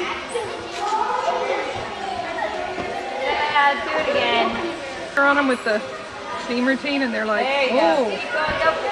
Yeah, do it again. They're on them with the steam routine and they're like, There you oh. go. Keep going, go.